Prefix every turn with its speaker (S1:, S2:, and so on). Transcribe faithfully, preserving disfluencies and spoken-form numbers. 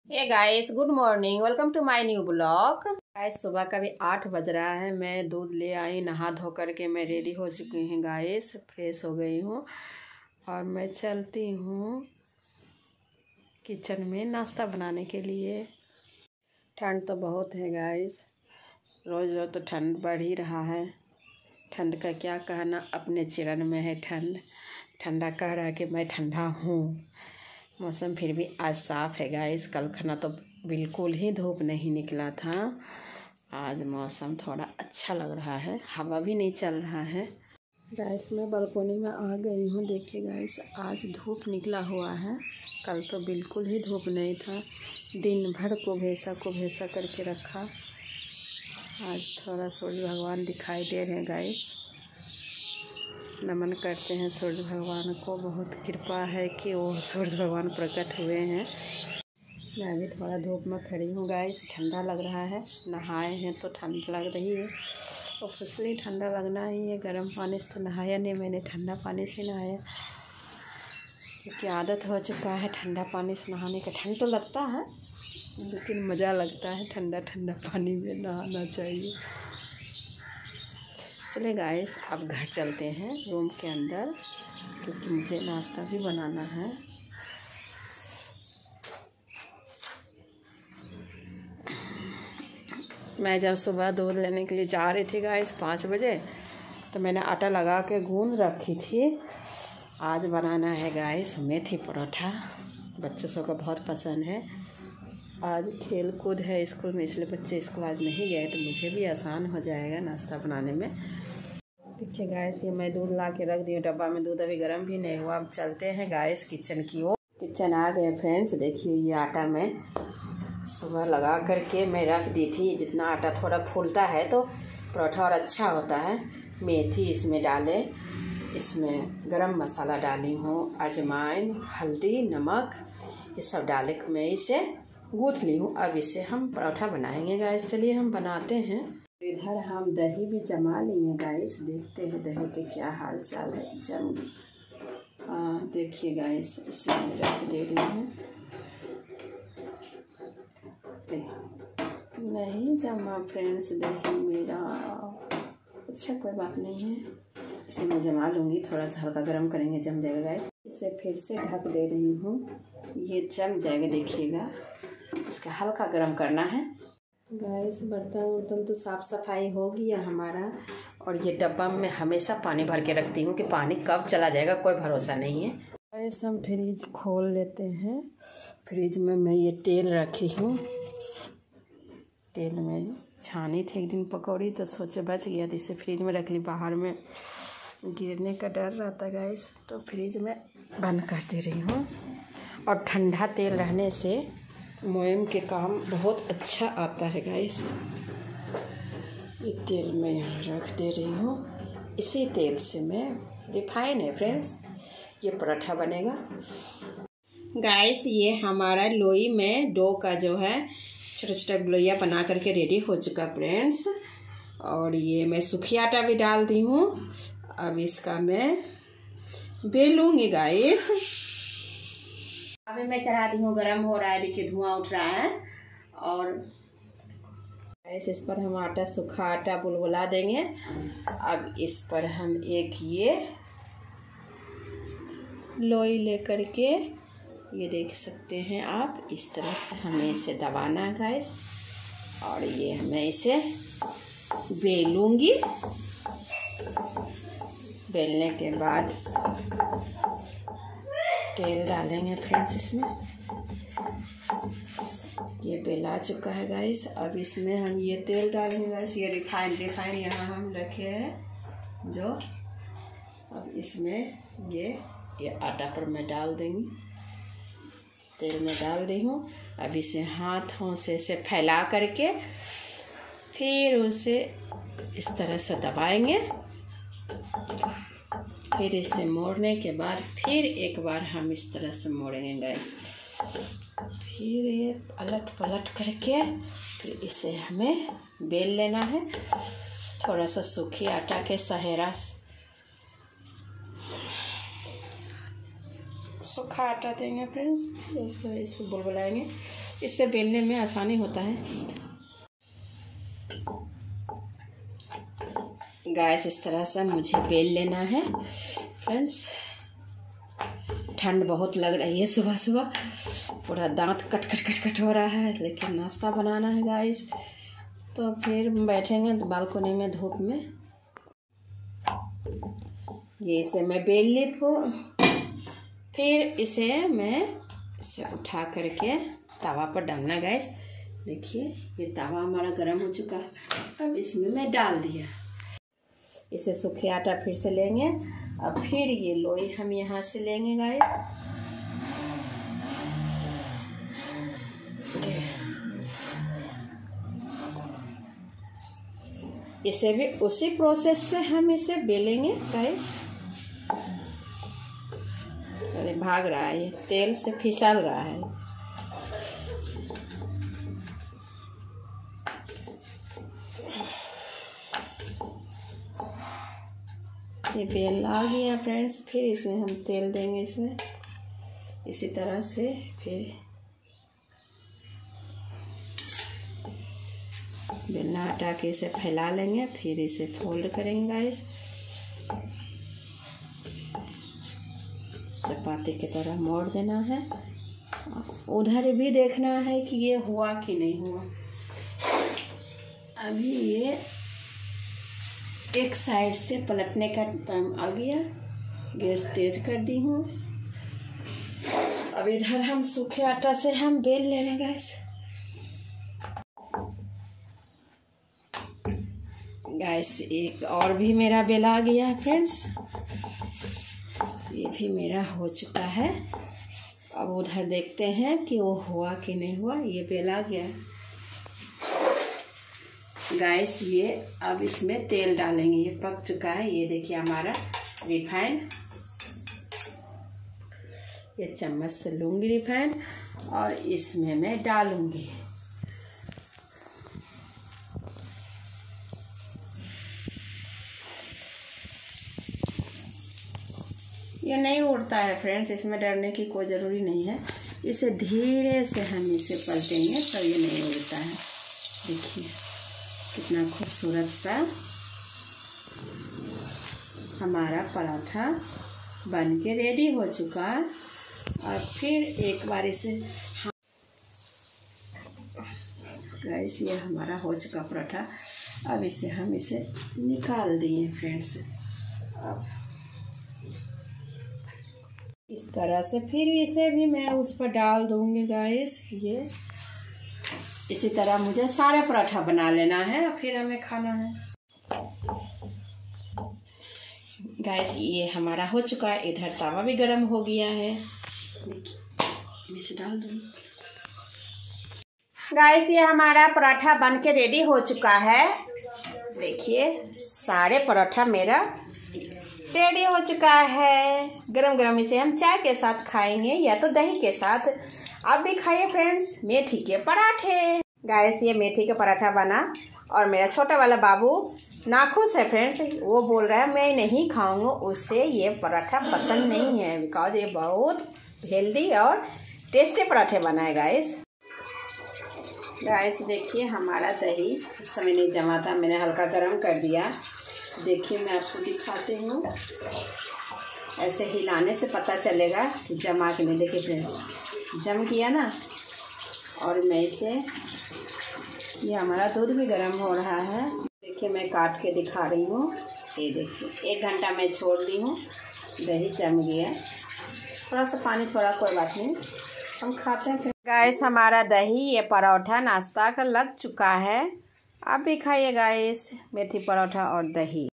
S1: Hey guys, good morning, welcome to my new blog. Guys सुबह का भी आठ बज रहा है। मैं दूध ले आई, नहा धो करके मैं रेडी हो चुकी हूँ गाइस, फ्रेश हो गई हूँ और मैं चलती हूँ किचन में नाश्ता बनाने के लिए। ठंड तो बहुत है गाइस, रोज़ रोज़ तो ठंड बढ़ ही रहा है। ठंड का क्या कहना, अपने चिरन में है ठंड। ठंडा कह रहा है कि मैं ठंडा हूँ। मौसम फिर भी आज साफ़ है गाइस। कल खाना तो बिल्कुल ही धूप नहीं निकला था। आज मौसम थोड़ा अच्छा लग रहा है, हवा भी नहीं चल रहा है। गाइस मैं बालकोनी में आ गई हूँ। देखिए गाइस, आज धूप निकला हुआ है। कल तो बिल्कुल ही धूप नहीं था, दिन भर को भेसा को भेसा करके रखा। आज थोड़ा सूर्य भगवान दिखाई दे रहे हैं गाइस। नमन करते हैं सूर्य भगवान को, बहुत कृपा है कि वो सूर्य भगवान प्रकट हुए हैं। मैं भी थोड़ा धूप में खड़ी हूँ गाइस, ठंडा लग रहा है। नहाए हैं तो ठंड लग रही है, ऑब्वियसली ठंडा लगना ही है। गर्म पानी से तो नहाया नहीं मैंने, ठंडा पानी से नहाया क्योंकि आदत हो चुका है ठंडा पानी से नहाने का। ठंड तो लगता है लेकिन मज़ा लगता है, ठंडा ठंडा पानी में नहाना चाहिए। चले गाइस, अब घर चलते हैं रूम के अंदर क्योंकि मुझे नाश्ता भी बनाना है। मैं जब सुबह दूध लेने के लिए जा रही थी गाइस पाँच बजे, तो मैंने आटा लगा के गूंद रखी थी। आज बनाना है गाइस मेथी परोठा। बच्चों सब को बहुत पसंद है। आज खेल कूद है स्कूल में, इसलिए बच्चे स्कूल आज नहीं गए, तो मुझे भी आसान हो जाएगा नाश्ता बनाने में। देखिए गाइस, ये मैं दूध ला के रख दी हूँ डब्बा में। दूध अभी गर्म भी नहीं हुआ। अब चलते हैं गाइस किचन की ओर। किचन आ गए फ्रेंड्स। देखिए ये आटा मैं सुबह लगा करके मैं रख दी थी। जितना आटा थोड़ा फूलता है तो परोठा और अच्छा होता है। मेथी इसमें डाले, इसमें गरम मसाला डाली हूँ, अजवाइन, हल्दी, नमक, ये सब डाले के मैं इसे गूँथ ली हूँ। अब इसे हम परोठा बनाएंगे गाइस। चलिए हम बनाते हैं। इधर हम दही भी जमा लिए गाइस। देखते हैं दही के क्या हाल चाल है। जम हाँ देखिए गाइस, इसे मैं रख दे रही हूँ। नहीं जमा फ्रेंड्स दही मेरा। अच्छा कोई बात नहीं है, इसे मैं जमा लूँगी। थोड़ा सा हल्का गर्म करेंगे, जम जाएगा गाइस। इसे फिर से ढक दे रही हूँ, ये जम जाएगा। देखिएगा, इसका हल्का गर्म करना है गाइस। बर्तन वर्तन तो साफ़ सफाई हो गया हमारा। और ये डब्बा में हमेशा पानी भर के रखती हूँ कि पानी कब चला जाएगा कोई भरोसा नहीं है। गाइस हम फ्रिज खोल लेते हैं। फ्रिज में मैं ये तेल रखी हूँ। तेल में छानी थी एक दिन पकौड़ी, तो सोचे बच गया तो इसे फ्रिज में रख ली। बाहर में गिरने का डर रहता गाइस, तो फ्रिज में बंद कर दे रही हूँ। और ठंडा तेल रहने से मोयम के काम बहुत अच्छा आता है गाइस। ये तेल मैं यहाँ रख दे रही हूँ। इसी तेल से मैं, रिफाइन है फ्रेंड्स, ये पराठा बनेगा गाइस। ये हमारा लोई में डो का जो है छोटा छोटा लोइया बना करके रेडी हो चुका फ्रेंड्स। और ये मैं सूखी आटा भी डाल दी हूँ। अब इसका मैं बेलूँगी गाइस। अभी मैं चढ़ा दी हूँ, गर्म हो रहा है। देखिए धुआं उठ रहा है। और ऐसे इस पर हम आटा, सूखा आटा बुलबुला देंगे। अब इस पर हम एक ये लोई लेकर के, ये देख सकते हैं आप, इस तरह से हमें इसे दबाना है गाइस। और ये मैं इसे बेलूँगी। बेलने के बाद तेल डालेंगे फ्रेंड्स इसमें। ये बेला चुका है गाइस। अब इसमें हम ये तेल डालेंगे गाइस। ये रिफाइन रिफाइन यहाँ हम रखे हैं जो। अब इसमें ये ये आटा पर मैं डाल देंगी। तेल में डाल दी हूँ। अब इसे हाथों से इसे फैला करके फिर उसे इस तरह से दबाएंगे। फिर इसे मोड़ने के बाद फिर एक बार हम इस तरह से मोड़ेंगे गाइस। फिर ये पलट पलट करके फिर इसे हमें बेल लेना है। थोड़ा सा सूखी आटा के सहेरा, सूखा आटा देंगे फ्रेंड्स। इसको इसको बुलबुलाएंगे। इससे बेलने में आसानी होता है। गैस इस तरह से मुझे बेल लेना है फ्रेंड्स। ठंड बहुत लग रही है, सुबह सुबह पूरा दांत कट कट कट कट हो रहा है, लेकिन नाश्ता बनाना है गाइस। तो फिर बैठेंगे तो बालकोनी में धूप में। ये इसे मैं बेल ली, फिर इसे मैं इसे उठा करके तवा पर डालना गाइस। देखिए ये तवा हमारा गर्म हो चुका है, अब इसमें मैं डाल दिया। इसे सूखे आटा फिर से लेंगे, अब फिर ये लोई हम यहाँ से लेंगे गाइस। इसे भी उसी प्रोसेस से हम इसे बेलेंगे गाइस। अरे भाग रहा है, ये तेल से फिसल रहा है। ये बेल आ गया फ्रेंड्स। फिर इसमें हम तेल देंगे इसमें, इसी तरह से फिर बेलना हटा के इसे फैला लेंगे, फिर इसे फोल्ड करेंगे गाइस, चपाती की तरह मोड़ देना है। उधर भी देखना है कि ये हुआ कि नहीं हुआ। अभी ये एक साइड से पलटने का टाइम आ गया, गैस तेज कर दी हूँ। अब इधर हम सूखे आटा से हम बेल ले रहे गैस। गैस एक और भी मेरा बेल आ गया है फ्रेंड्स, ये भी मेरा हो चुका है। अब उधर देखते हैं कि वो हुआ कि नहीं हुआ। ये बेल आ गया गैस। ये अब इसमें तेल डालेंगे, ये पक चुका है। ये देखिए हमारा रिफाइंड, ये चम्मच से लूँगी रिफाइंड और इसमें मैं डालूँगी। ये नहीं उड़ता है फ्रेंड्स, इसमें डरने की कोई ज़रूरी नहीं है। इसे धीरे से हम इसे पलटेंगे तो ये नहीं उड़ता है। देखिए कितना खूबसूरत सा हमारा पराठा बन के रेडी हो चुका है। और फिर एक बार इसे गाइस, ये हमारा हो चुका पराठा। अब इसे हम इसे निकाल दिए फ्रेंड्स। अब इस तरह से फिर इसे भी मैं उस पर डाल दूँगी गाइस। ये इसी तरह मुझे सारे पराठा बना लेना है, फिर हमें खाना है गाइस। ये हमारा हो चुका है। इधर तवा भी गर्म हो गया है, मैं इसे डाल दूँगी गाइस। ये हमारा पराठा बन के रेडी हो चुका है। देखिए सारे पराठा मेरा रेडी हो चुका है। गरम गरम इसे हम चाय के साथ खाएंगे या तो दही के साथ। आप भी खाइए फ्रेंड्स मेथी के पराठे। गाइस ये मेथी का पराठा बना और मेरा छोटा वाला बाबू नाखुश है फ्रेंड्स। वो बोल रहा है मैं नहीं खाऊंगा, उससे ये पराठा पसंद नहीं है, बिकॉज ये बहुत हेल्दी और टेस्टी पराठे बनाए गाइस। गाइस देखिए हमारा दही इस समय नहीं जमा था, मैंने हल्का गर्म कर दिया। देखिए मैं आपको दिखाती हूँ, ऐसे हिलाने से पता चलेगा कि जमा के नहीं। देखिए फ्रेंड्स जम गया ना। और मैं इसे, ये हमारा दूध भी गर्म हो रहा है। देखिए मैं काट के दिखा रही हूँ। ये देखिए एक घंटा मैं छोड़ दी हूँ, दही जम गया। थोड़ा सा पानी छोड़ा, कोई बात नहीं, हम खाते हैं। गाइस हमारा दही ये परोठा नाश्ता का लग चुका है। आप भी खाइए गाइस मेथी परोठा और दही।